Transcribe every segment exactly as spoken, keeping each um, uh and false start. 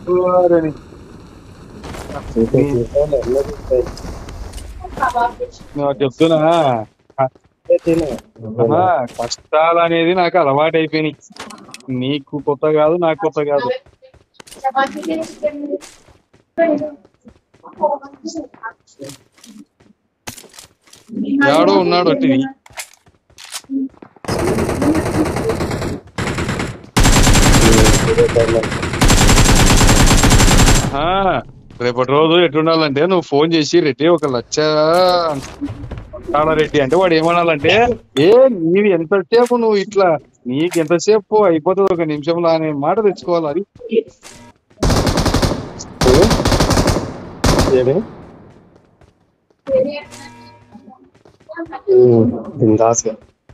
వారని చూసే నీ- చూసాను ఎన్నో చూసాయి నాకు చెప్తున్నా తినే ఆహా, కష్టాలు అనేది నాకు అలవాటు అయిపోయినాయి. నీకు కొత్త కాదు, నాకు కొత్త కాదు. ఎవడో ఉన్నాడు ఒట్టిది. ఆ రేపటి రోజు ఎట్లుండాలంటే నువ్వు ఫోన్ చేసి రెడ్డి ఒక లక్ష కాడ రెడ్డి అంటే వాడు ఏమనాలంటే ఏ నీది ఎంతసేపు నువ్వు ఇట్లా నీకు ఎంతసేపు అయిపోతుంది ఒక నిమిషంలో అనే మాట తెచ్చుకోవాలి. అది ఏడు బిందాస్గా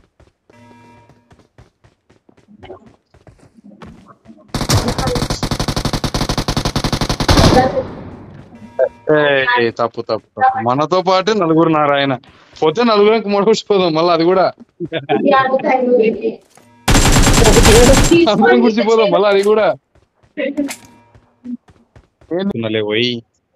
ఏయ్, తప్పు తప్పు తప్పు మనతో పాటు నలుగురు నారాయణ పోతే నలుగురికి మూడవచ్చిపోదాం మళ్ళీ అది కూడా అందరం గుడిచిపోదాం మళ్ళీ అది కూడా ఏంలే పోయి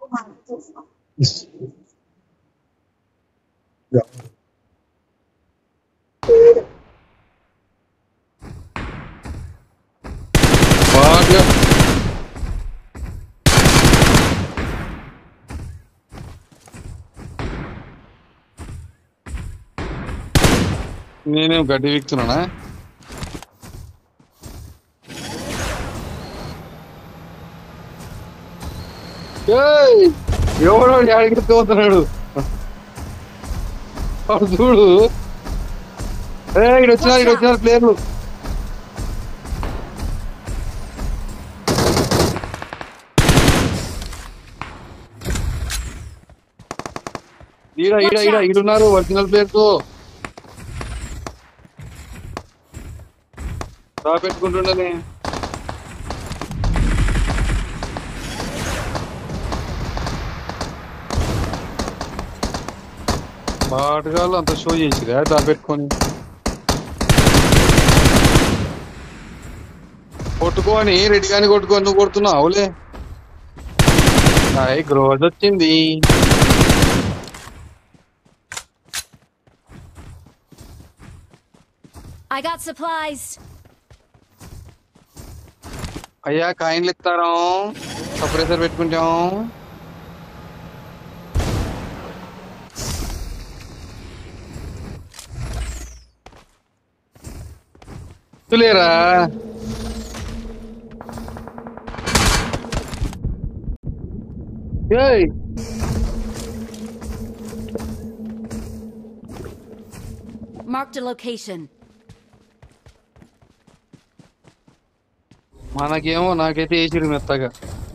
బాగా నేనేం గడ్డి వీక్తున్నానా ఏయ్, ఎవడో అడిగితే పోతున్నాడు వాడు చూడు. ఏ ఇక్కడ వచ్చినారు ఇక్కడ వచ్చినారు ప్లేయర్లు. ఈడ ఈడ ఈడ ఈడున్నారు ఒరిజినల్ ప్లేయర్స్. రా పెట్టుకుంటుండని బాటగాళ్ళు అంత షో చేసిరా దా పెట్టుకొని కొట్టుకొని రెడ్డి కానీ కొట్టుకొని నువ్వు కొడుతున్నావు అవులే. హాయ్ గ్రోజ్ వచ్చింది. I got supplies. అయ్యా కాయిన్లు ఇస్తారా సపరేసర్ పెట్టుకుంటాం. లేరా ఏయ్ Marked a location. మనకేమో నాకైతే వేసిరు మెత్తగా.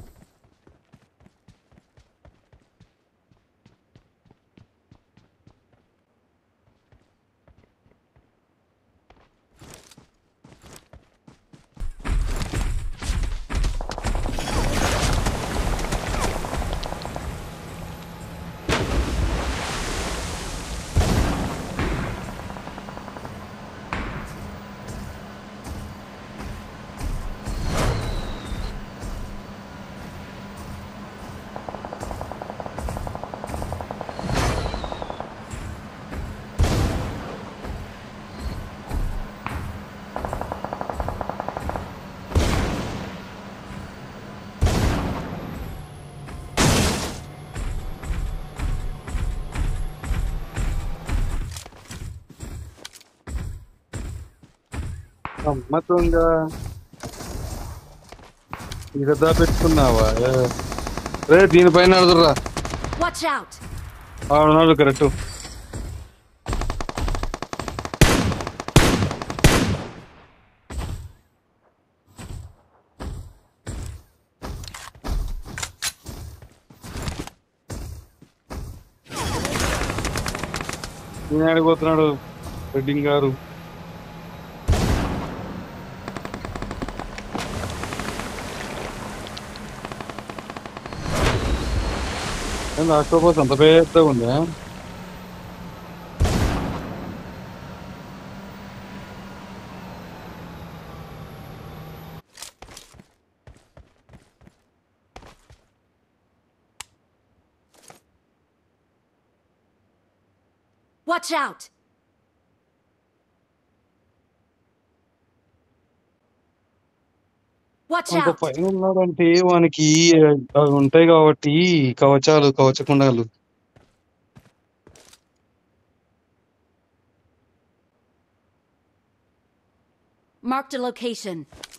అమ్మతుందా ఇకదా పెట్టుకున్నావా? రే దీనిపైన అడుగురా. Watch out. అవునాడు కరెక్ట్. నేను ఆడిపోతున్నాడు రెడ్డింగ్ గారు. ఆక్టోపస్ అంత పెద్దగా ఉందా? Watch out! Watch అంత out! పైన ఉన్నాడంటే వానికి అవి ఉంటాయి కాబట్టి కవచాలు కవచకుండాలు. Marked a location.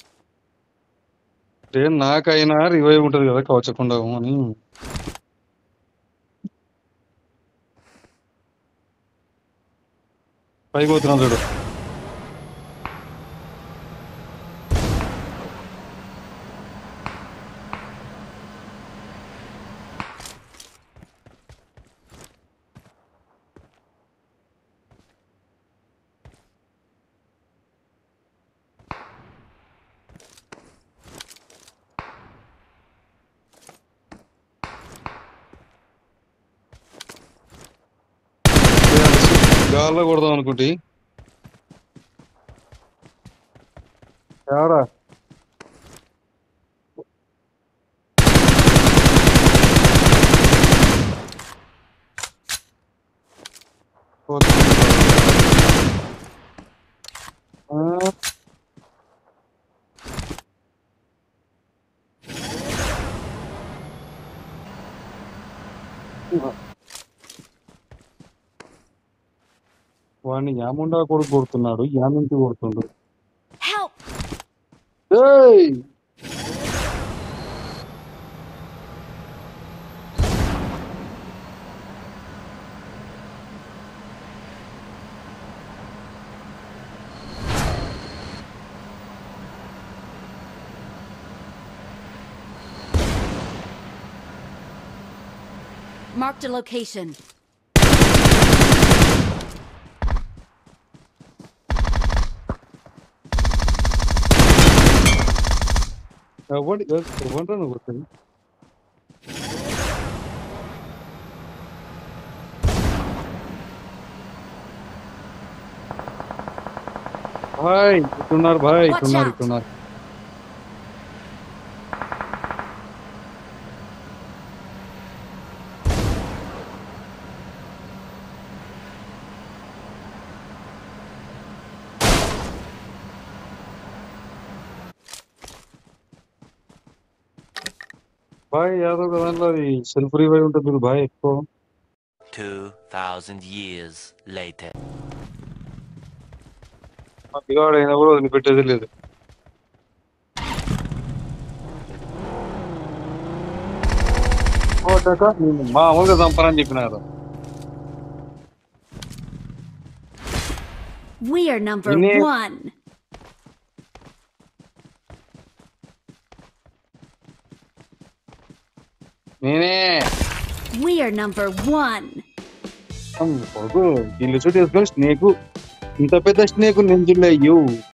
అంటే నాకైనా రివైవ్ ఉంటది కదా కవచకుండము అని. పైకి పోతున్నాం చూడు. గాల్లో కొడదాం అనుకుంటే ఏడా ఆ, వాడిని యాముండా కొడుకు కొడుతున్నాడు, యామింటి కొడుతుండు. Help! ఏయ్ Marked a location. ఎవడి ఎవడ్రా నువ్వు కొట్టింది? భాయ్ ఇట్టున్నారు, భాయ్ Watch ఇట్టున్నారు, out. ఇట్టున్నారు. భాయ్ యాదవ్ కదా దాంట్లో అది సెల్ఫ్ రివైవ్ ఉంటుంది చూడు భాయ్ ఎక్కువ. Two thousand years later. ఇవాడు అయినా కూడా వదిలిపెట్టేది లేదు. మామూలుగా చంపరని చెప్పినారు. We are number Ini- one. నేనే We are number one. కొడుకు ఇల్లు చుట్టూ వేసుకొని స్నేకు ఇంత పెద్ద స్నేకు నెంజుల్లో అయ్యో